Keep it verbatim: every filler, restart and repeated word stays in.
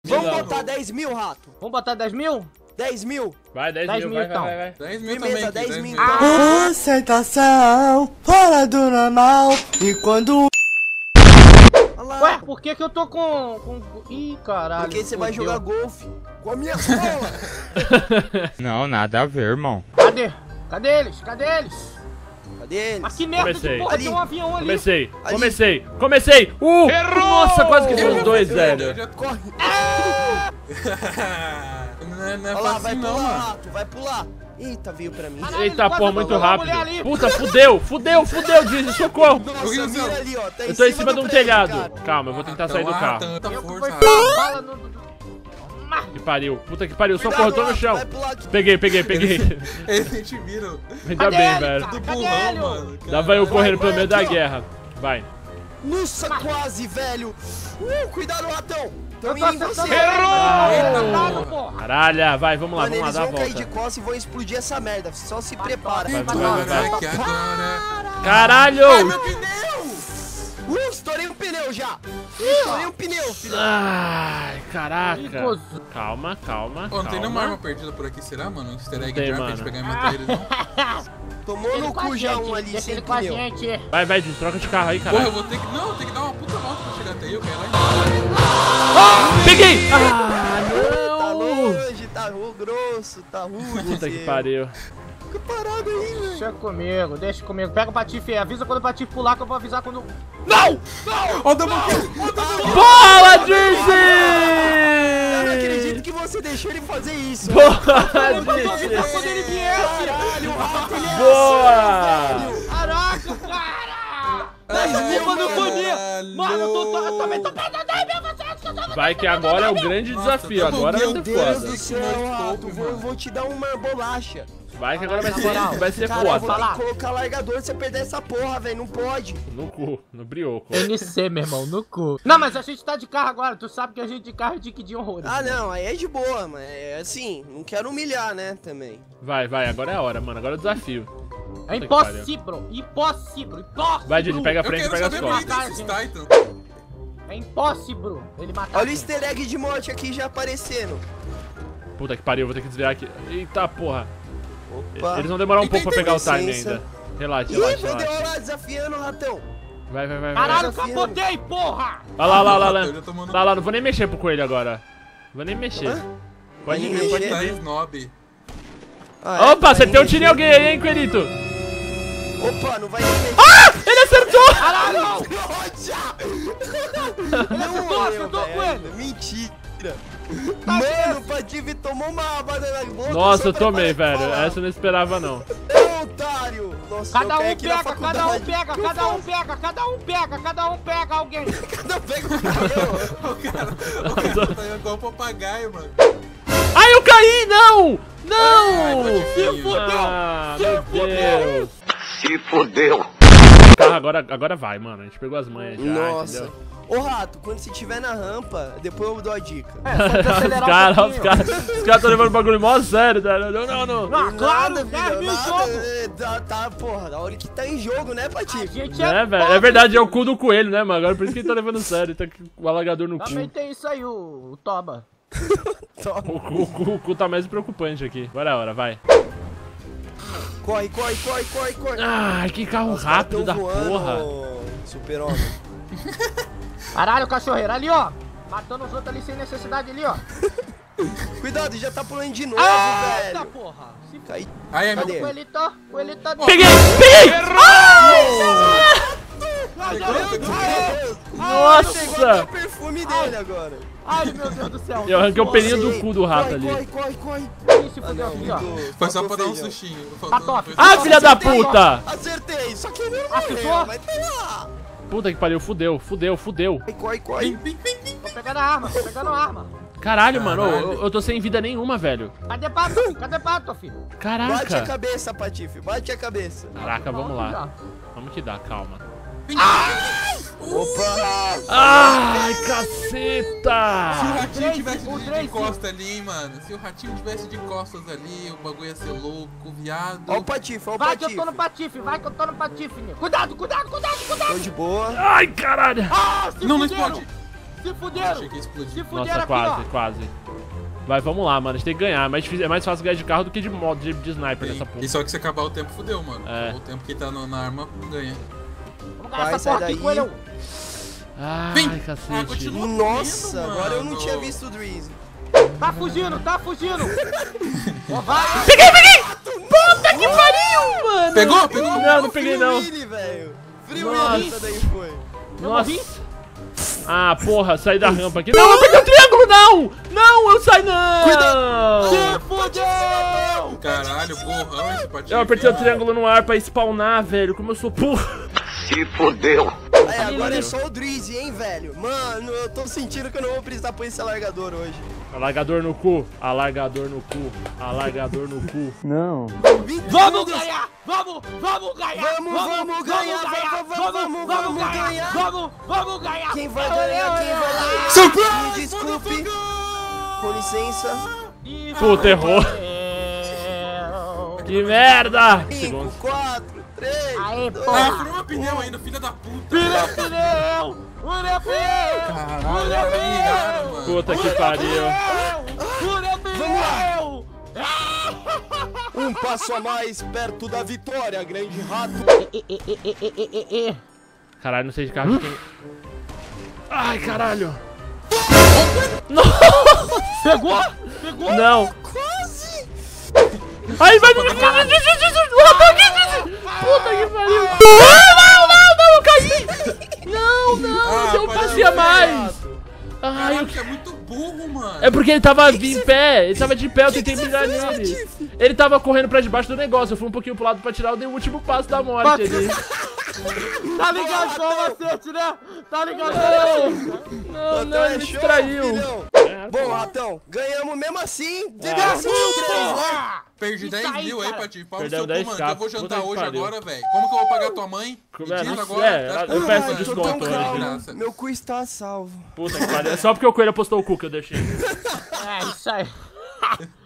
Vamos botar dez mil, rato. Vamos botar dez mil? dez mil. Vai, dez mil, vai, então. vai, vai. dez mil Firmeza, também. dez mil. Ah. Aceitação fora do normal. E quando... Ué, por que que eu tô com... com... Ih, caralho. Porque você vai fudeu. jogar golfe com a minha bola. Não, nada a ver, irmão. Cadê? Cadê eles? Cadê eles? Cadê eles? Mas que merda Comecei. de porra, Ali. tem um avião ali. Comecei, Ali. comecei, comecei! Uh! Nossa, quase que foi os dois, velho. Corre. Não é, não é Olha lá, vai fácil não, pular, mano. rato. Vai pular. Eita, veio pra mim. Caralho, Eita, ele quase porra, muito atropelou a mulher rápido. ali. Puta, fudeu, fudeu, fudeu, diz, socorro. Nossa, mira ali, ó. Tá Eu tô em cima do de um prédio, telhado. cara. Calma, eu vou tentar sair do Ah, carro. tanta Eu que força, foi rapaz. bala no... Que pariu, puta que pariu, Cuidado, socorro, eu tô no rato, chão. vai pular aqui. Peguei, peguei, peguei. Eles nem te viram. Ainda Cadê bem, ele, velho. cara? Do Cadê burrão, ele? mano. Dava eu correndo vai pelo meio da aqui, ó. guerra. Vai. Nossa, quase, velho. Uh, cuidado, ratão. Tão Eu tô indo em você. acertando ele. Ah. Eita, porra. Caralho, vai, vamos lá, Mano, vamos lá, eles dá a vão cair de volta. costas e vão explodir essa merda. Só se prepara. Vai, vai, Agora, vai, vai. que agora... Caralho! Ai, meu pneu! Uh, estourei um pneu já. Estourei um pneu, filho. Ai, caraca. Ih, coisa. Calma, calma, Pô, não tem nenhuma arma calma. perdida por aqui, será, mano? Um easter egg Tem, de arma pra mano. gente pegar e matar eles, não? Tomou Ele no com a cu já gente, um ali deixa sem ele com a pneu. gente. Vai, vai, Jus, troca de carro aí, Porra, eu caralho. vou ter que... Não, eu tenho que dar uma puta volta pra chegar até aí, eu quero ir lá. Peguei! Ah, Tá não! longe, tá ru- grosso, tá rude. Puta que Zé. pariu. Fica parado aí, velho. Deixa comigo, deixa comigo. Pega o Patife, avisa quando o Patife pular que eu vou avisar quando... Não! Ó o double kill! Ó o double kill! Bola, Eu não Dizzy! acredito que você deixou ele fazer isso. Boa, Ele mandou avisar Dizzy! quando ele viesse. Caralho, o rato, ele é Boa! assim, velho. Caraca, cara! Dez mil, Desculpa, não mano. podia! Mano, eu tô, tô, eu também tô perdendo dez mil, vocês que eu tô... Vai que agora é o grande Nossa, desafio, tá agora bom, vai Meu ser Deus foda. do céu, rato. Vou, eu vou te dar uma bolacha. Vai que agora vai Na ser, moral, vai ser Cara, eu vou ter foda. que colocar largador se você perder essa porra, velho. Não pode. No cu, no brioco. N C, meu irmão, no cu. Não, mas a gente tá de carro agora, tu sabe que a gente de carro é dique de horrores. Ah, não, aí é de boa, mas é assim, não quero humilhar, né, também. Vai, vai, agora é a hora, mano. Agora é o desafio. É que impossível, impossível, impossível. Vai, Didi, pega a Eu frente e quero pega as saber por que costas. tem esses Titans. É impossível ele matar. Olha o a gente. easter egg de morte aqui já aparecendo. Puta que pariu, vou ter que desviar aqui. Eita porra. Opa. Eles vão demorar um E pouco pra tem pegar o time licença. ainda. Relaxa, Ih, relaxa, meu Deus, relaxa. olha lá, desafiando o ratão. Vai, vai, vai, vai. Caralho, Desafiando. capotei, porra! Olha lá, lá, lá, lá. Eu já tô mandando- Lá, lá, não vou nem mexer pro coelho agora. Vou nem mexer. Hã? Pode Vai vir, nem pode mexer? Tá vir. snob. Ah, é? Opa, Vai você nem tem um mexer. tiro em alguém aí, hein, coelhito? Opa, não vai nem mexer. Ah! Ele acertou! Caralho! Não acertou, morreu, acertou com velho. ele. Mentira. Mano, o Patife tomou uma abada na boca. Nossa, só eu pra tomei, parar de velho. falar. Essa eu não esperava, não. É otário. Nossa, Cada eu um caí aqui na pega, cada um faculdade. pega, cada um pega, cada um pega, cada um pega alguém. Cada um pega um eu. O cara, o cara tá igual um papagaio, mano. Ai, eu caí! Não! Não! Se fudeu! Ah, Se meu fudeu! Deus! Se fodeu. O carro agora, agora vai, mano. A gente pegou as manhas já, Nossa. entendeu? Ô, Rato, quando você estiver na rampa, depois eu dou a dica. É, só de Os acelerar um caras, os pouquinho. caras, os caras tão levando o bagulho mó sério, tá? Não, não, não. Ah, claro, Nada, dez filho, mil nada. jogos. É, Tá, tá, porra, da hora que tá em jogo, né, A Patife? gente É, velho. É pobre. verdade, é o cu do coelho, né, mano? Agora por isso que ele tá levando sério. Tá com o alagador no cu. Também tem isso aí, o, o Toba. O cu, o cu, o cu tá mais preocupante aqui. Agora é a hora, vai. Corre, corre, corre, corre, corre. Ai, que carro Os caras rápido tão da voando, porra. Super-homem. Caralho, cachorreiro, ali, ó. Matando os outros ali sem necessidade ali, ó. Cuidado, já tá pulando de novo, Eita, velho. porra. Se f... Cai. Aí, é meu. Cadê? O ele tá, o ele tá... Peguei! Peguei! Ai, Meu Deus, Pegou Nossa! até o perfume dele agora. Ai, meu Deus do céu. Eu arranquei o pelinho do Sei. cu do rato corre, ali. Corre, corre, corre. Ih, se Ah, fudeu não, aqui, ó. muito- Foi só faltou pra dar um feijão. sustinho. Tá top. Ah, filha da Acertei, puta! Acertei, só que ele não Acertou? morreu, mas tá lá. Puta que pariu, fudeu, fudeu, fudeu. Corre, corre, corre. Pim, pim, pim, pim. Tô pegando a arma, tô pegando a arma. Caralho, mano, Caralho. eu, eu tô sem vida nenhuma, velho. Cadê pato, filho? Cadê pato, filho? Bate a Caraca. cabeça, Patife, bate a cabeça. Caraca, vamos lá. Já. Vamos que dá, calma. Opa! Ai, Se o caceta! ratinho três, tivesse o de, três, de costas ali, hein, mano. Se o ratinho tivesse de costas ali, o bagulho ia ser louco, viado. Ó o Patife, ó o Vai que eu Patife. tô no patife, vai que eu tô no patife, nego. Cuidado, cuidado, cuidado, cuidado. Tô de boa. Ai, caralho! Ah, se Não, não fuderam. explode. Se fuderam! Achei que ia explodir. Se fuderam Nossa, aqui, quase, ó. quase. Vai, vamos lá, mano. A gente tem que ganhar. É mais, difícil, é mais fácil ganhar de carro do que de moto, de, de sniper Sim. nessa porra. E só que se acabar o tempo, fudeu, mano. É. O tempo que tá no- na arma, ganha. Vamos ganhar Vai, essa sai porra aqui, daí. coelhão. Ai, Vem! Ah, cacete. continua. Nossa, Correndo, agora eu não mano. tinha visto o Drizzy. Tá fugindo, tá fugindo. Ó, vai. Peguei, peguei! Puta que pariu, mano! Pegou? Pegou? Não, não peguei não. Free Willy, velho. Free Nossa. Willy, essa daí foi. Nossa. Ah, porra, saí da rampa aqui. Não, eu peguei o triângulo, não! Não, eu saí, não! Se fudeu! Caralho, borrão esse patinho. Eu apertei o aqui, triângulo no ar pra spawnar, velho. Como eu sou burro. Aí, agora é só o Drizzy, hein, velho. Mano, eu tô sentindo que eu não vou precisar pôr esse alargador hoje. Alargador no cu, alargador no cu, alargador no cu. Não. Vamos ganhar! Vamos, vamos ganhar! Vamos, vamos ganhar, vamos, vamos, vamos ganhar. Vamos, vamos ganhar! Quem vai ganhar, quem vai ganhar? Surprise, Me desculpe. Com licença. E Puta, errou. Que merda! cinco, Segundos. quatro, três, Aê, dois. Ah, porra! furou meu pneu ainda, filha da puta. Filha pneu! Fura pneu! Caralho, Fura era milhar, pneu! mano. Puta que pariu. Fura pneu! Um passo a mais perto da vitória, grande rato. Caralho, não sei de carro que tem. Ai, caralho. Pegou? Pegou? Não. Quase! Ai, vai. Puta que pariu. Não, não, não, eu caí. Não, não, Ah, eu pode passei a ser, mais. Ai, Caralho, eu... que é muito burro, mano. É porque ele tava em pé, ele tava de pé, eu tentei mirar nele. Ele tava correndo pra debaixo do negócio, eu fui um pouquinho pro lado pra tirar, eu dei o último passo da morte ali. Tá ligado só o macete, né? Tá ligado Não, não, ele me distraiu. É, Bom, pô. Ratão, ganhamos mesmo assim. É. Devia ser os três, né? Perdi Isso dez aí, mil aí, cara. Patinho. Pau no Perdeu seu cu, dez mano. K, Que eu vou puta jantar que hoje pariu. agora, velho. Como que eu vou pagar tua mãe? Como Me é? diz Nossa, agora. é, Tá eu com peço mano. desconto Tô tão hoje. calmo. Graça. Meu cu está salvo. Puta que pariu. É só porque o Coelho postou o cu que eu deixei. É, isso aí.